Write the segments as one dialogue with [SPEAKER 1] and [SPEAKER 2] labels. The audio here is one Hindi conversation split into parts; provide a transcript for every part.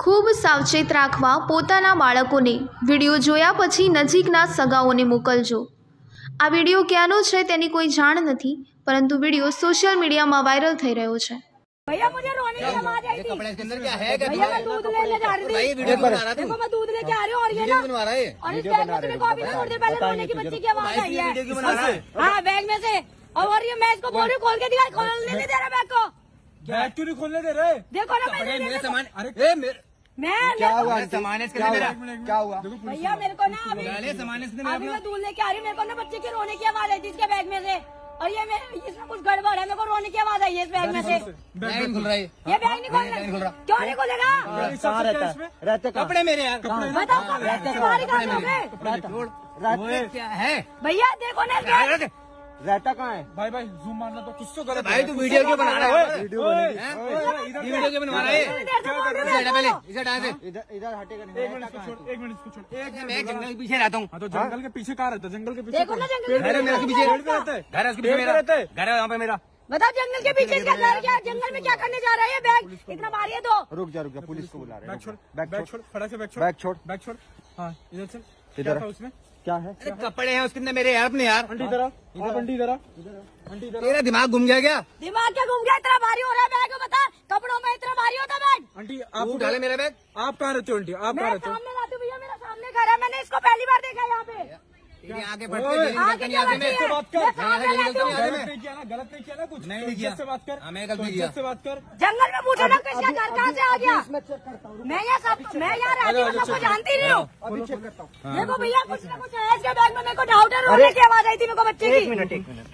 [SPEAKER 1] ખૂબ સાવચેત રાખવા પોતાના બાળકોને વિડીયો જોયા પછી નજીકના સગાઓને મોકલજો। આ વિડીયો ક્યાંનો છે તેની કોઈ જાણ નથી, પરંતુ વિડીયો સોશિયલ મીડિયામાં વાયરલ થઈ રહ્યો છે।
[SPEAKER 2] भैया मुझे रोने की आवाज आई थी। कपड़े के अंदर क्या है? भैया मैं दूध लेने जा रही थी। भाई वीडियो बना रहा था। देखो मैं दूध लेके आ रही हूँ और ये ना बनवा रहा है। और इस बैग में से मेरे को अभी थोड़ी देर पहले रोने की बच्ची की आवाज आई है। वीडियो क्यों बना रहा है? हाँ बैग में से। और ये मैं इसको बोल रही हूँ खोल के दिखा, खोलने नहीं दे रहा बैग को।
[SPEAKER 3] बैग क्यों नहीं खोलने दे रहे?
[SPEAKER 2] देखो ना
[SPEAKER 3] मेरे सामान। अरे
[SPEAKER 2] मैं
[SPEAKER 3] क्या हुआ? सामान इसके अंदर क्या हुआ?
[SPEAKER 2] भैया मेरे को ना अभी मैं दूध लेके आ रही हूँ, मेरे को ना बच्चे की रोने की आवाज आई थी इसके बैग में से। और ये इसमें कुछ गड़बड़ है, मेरे को रोने की आवाज आई है इस बैग में से।
[SPEAKER 3] बैग नहीं खुल रहा है।
[SPEAKER 2] ये बैग नहीं खोल रहा। क्यों नहीं खोलेगा?
[SPEAKER 3] कहाँ रहता है? रहते कपड़े मेरे यार।
[SPEAKER 2] बताओ तुम्हारी
[SPEAKER 3] क्या है
[SPEAKER 2] भैया? देखो ना
[SPEAKER 3] रहता कहाँ है? भाई भाई जूम मारना तो कुछ तो गलत। भाई तू वीडियो क्यों बना रहा है? वीडियो क्यों बनवा रहा है? पहले इधर हटेगा नहीं। एक मिनट इसको छोड़। मैं जंगल के पीछे रहता हूँ। तो जंगल के पीछे कहाँ रहता है? जंगल के पीछे
[SPEAKER 2] देखो ना, जंगल
[SPEAKER 3] घर है मेरे पीछे रहता है। घर है उसके पीछे मेरा घर है, वहाँ पे मेरा।
[SPEAKER 2] बताओ जंगल के पीछे क्या जंगल में क्या करने जा रहा है? बैग इतना भारी है तो
[SPEAKER 3] रुक जा पुलिस को बुला रहे हैं। बैग छोड़ फटाक से बैग छोड़। हाँ इधर चल। इधर उसमें क्या है? कपड़े हैं उसके अंदर मेरे यार अपने यार। आंटी जरा तेरा दिमाग घूम गया क्या?
[SPEAKER 2] दिमाग क्या घूम गया? इतना भारी हो रहा है बैग, बता। कपड़ों में इतना भारी होता बैग?
[SPEAKER 3] आंटी आप उठा ले मेरा बैग। आप कहाँ रहते हो आंटी? आप कहाँ रहते हो?
[SPEAKER 2] सामने रहती हूँ भैया, मेरा सामने घर है। मैंने इसको पहली बार देखा यहाँ पे।
[SPEAKER 3] आगे
[SPEAKER 2] बात कर।
[SPEAKER 3] गलत नहीं किया ना कुछ? नहीं किया। से बात कर। मैं गलती किया। से बात कर।
[SPEAKER 2] जंगल में पूछो ना किसका घर कहाँ से आ गया? मैं यहाँ रहती हूँ, सबको जानती नहीं हूँ। देखो भैया कुछ ना कुछ है इसके बैग में। मेरे को डाउट है, रोने की आवाज आई थी मेरे को बच्चे की।
[SPEAKER 3] एक मिनट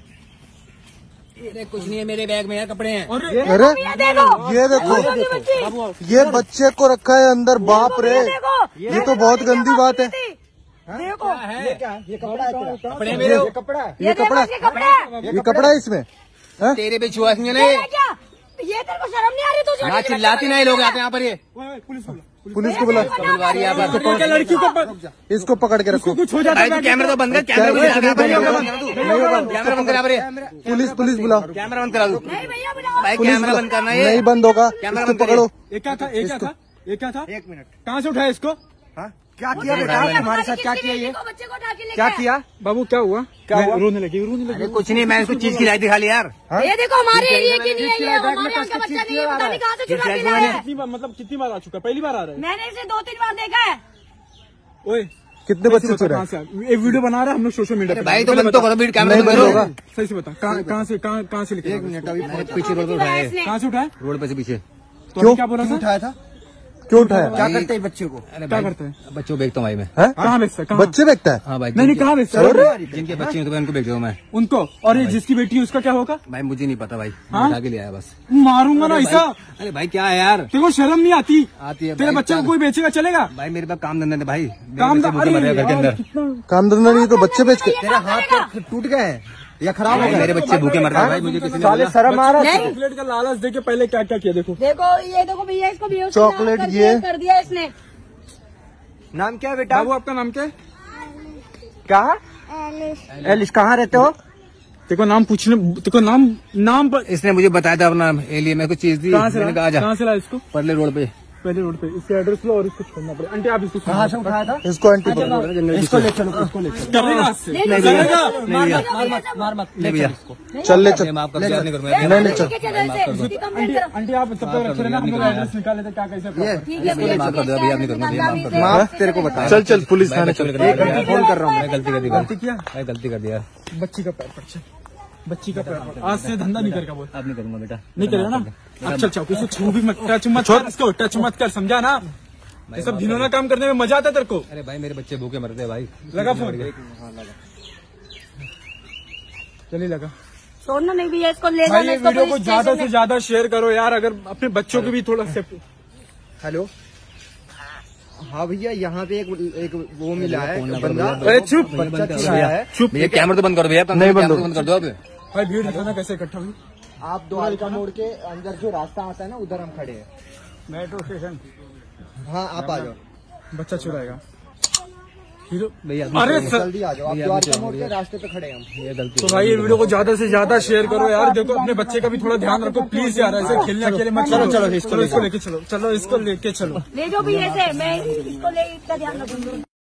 [SPEAKER 3] कुछ नहीं है मेरे बैग में यार, कपड़े हैं।
[SPEAKER 4] अरे ये देखो ये बच्चे को रखा है अंदर। बाप रे, ये तो बहुत गंदी बात है।
[SPEAKER 2] देखो
[SPEAKER 3] ये क्या है? ये कपड़ा है? कपड़े मेरे।
[SPEAKER 4] ये कपड़ा है इसमें।
[SPEAKER 3] तेरे पे छुआ नहीं है
[SPEAKER 2] क्या? ये तेरे को शर्म नहीं आ रही? तुझे
[SPEAKER 3] ना चिल्लाती नहीं, लोग आते हैं यहाँ पर। ये
[SPEAKER 4] पुलिस को बुला।
[SPEAKER 3] लड़की को
[SPEAKER 4] इसको पकड़ के रखो।
[SPEAKER 3] कुछ हो जाता है। कैमरा तो बंद कर। कैमरा बंद करा।
[SPEAKER 4] पुलिस बुलाओ।
[SPEAKER 3] कैमरा बंद करा दो भाई।
[SPEAKER 4] कैमरा
[SPEAKER 3] बंद करना है।
[SPEAKER 4] नहीं बंद होगा।
[SPEAKER 3] कैमरा
[SPEAKER 4] इसको पकड़ो।
[SPEAKER 3] ये क्या था? एक मिनट कहाँ से उठाया इसको? क्या किया बेटा? तुम्हारे साथ क्या किया? ये
[SPEAKER 2] बच्चे को उठा के
[SPEAKER 3] क्या किया? बाबू क्या हुआ? रोने लगी। अरे कुछ नहीं, मैं इसको चीज खिलाई थी खाली यार।
[SPEAKER 2] ये देखो हमारे एरिया की नहीं है, ये हमारे यहाँ का बच्चा नहीं है। पता नहीं कहाँ से चुरा के लाया है।
[SPEAKER 3] मतलब कितनी बार आ चुका? पहली बार आ रहा है।
[SPEAKER 2] मैंने इसे 2-3 बार देखा है।
[SPEAKER 3] ओए
[SPEAKER 4] कितने बच्चे चुरा?
[SPEAKER 3] ये वीडियो बना रहा है हम लोग सोशल मीडिया पे। भाई तो बंद तो करो, कैमरा
[SPEAKER 4] नहीं बंद होगा।
[SPEAKER 3] सही से बता कहाँ से लेके?
[SPEAKER 4] 1 मिनट अभी
[SPEAKER 3] पीछे रोड उठाया। कहाँ से उठाया? रोड पे से पीछे।
[SPEAKER 4] क्यों?
[SPEAKER 3] क्या बोला? उठाया था?
[SPEAKER 4] क्यों उठाया?
[SPEAKER 3] क्या करते हैं बच्चे को? क्या करते हैं? बच्चों को बेचता हूँ भाई मैं।
[SPEAKER 4] कहाँ बेचता है? बच्चे बेचता है?
[SPEAKER 3] हाँ भाई। नहीं कहाँ बेचता है? जिनके बच्चे हैं तो उनको बेच दूँ मैं। उनको? और ये जिसकी बेटी है उसका क्या होगा? भाई मुझे नहीं पता भाई। उठा के ले आया बस। मारूंगा ना ऐसा। अरे भाई क्या है यार, तेरे को शर्म नहीं आती? आती है। तेरे बच्चे को कोई बेचेगा चलेगा? भाई मेरे पास काम धंधा है भाई। काम धंधा
[SPEAKER 4] नहीं तो बच्चे बेच के।
[SPEAKER 3] तेरा हाथ टूट गया है या खराब हो गया? मेरे बच्चे भूखे मर रहे हैं भाई। मुझे किसी ने
[SPEAKER 4] शर्म आ रहा है?
[SPEAKER 3] चॉकलेट का लालच देके पहले क्या क्या किया? देखो
[SPEAKER 2] ये देखो भैया, इसको भी
[SPEAKER 4] चॉकलेट ये
[SPEAKER 2] कर दिया इसने।
[SPEAKER 3] नाम क्या है बेटा? बाबू आपका नाम क्या है? क्या? एलिस। कहाँ रहते हो? देखो नाम पूछने, देखो नाम पर इसने मुझे बताया था अपना एलिया। मेरे को चीज दी। कहाँ से ला इसको? परले रोड पे। पहले रोड पे। इसके एड्रेस लो और इसको छोड़ना पड़ेगा। आंटी आप इसको कहाँ से उठाया था?
[SPEAKER 4] इसको आंटी
[SPEAKER 3] इसको ले चलो। इसको ले चलो। नहीं भैया
[SPEAKER 4] चल ले चल।
[SPEAKER 3] आपका नहीं करूँगा।
[SPEAKER 4] नहीं चल।
[SPEAKER 3] आंटी आप तब तक रखे ना, हम लोग एड्रेस निकाले थे क्या कैसे। माफ कर दो भैया, नहीं करूँगा।
[SPEAKER 4] माफ तेरे को बता। चल पुलिस थाने चल।
[SPEAKER 3] फोन कर रहा हूँ मैं। गलती किया। मैं गलती कर दिया। बच्ची का पैर पड़। बच्ची का पैर। आज से धंधा नहीं करेगा बोल। आप नहीं करूँगा बेटा। नहीं करेगा ना? अच्छा चौक इसे छू भी मत, टच मत कर इसको, टच मत कर, समझा ना? ये सब घिनौना काम करने में मजा आता है तेरे को? अरे भाई मेरे बच्चे भूखे मरते हैं भाई। लगा फोन? चलिए लगा।
[SPEAKER 2] छोड़ना नहीं भैया, इसको ले
[SPEAKER 3] जाना। वीडियो को ज्यादा से ज्यादा शेयर करो यार, अगर अपने बच्चों को भी थोड़ा सेफ्टी। हेलो हाँ भैया, यहाँ पे एक वो मिला है बंदा। अरे चुप, बच्चा चुराया है। चुप, ये कैमरा तो बंद कर दो यार। नहीं बंद कर दो। अब भाई भीड़ दिखाना कैसे इकट्ठा हुई? आप द्वारका मोड़ के अंदर जो रास्ता आता है ना, उधर हम खड़े हैं। Metro station. हाँ आप आ जाओ। बच्चा चुराएगा। भैया अरे
[SPEAKER 4] जल्दी आ जाओ, आप द्वारका मोड़ के रास्ते पे खड़े हैं हम।
[SPEAKER 3] ये गलती तो भाई ये वीडियो को ज्यादा से ज्यादा शेयर करो यार। देखो अपने बच्चे का भी थोड़ा ध्यान रखो प्लीज यार, ऐसे खेलने अकेले मत चलो। चलो इसको लेके चलो, चलो इसको लेके चलो।
[SPEAKER 2] ले जाओ भी ऐसे, मैं इसको ले इसका ध्यान रखूंगी।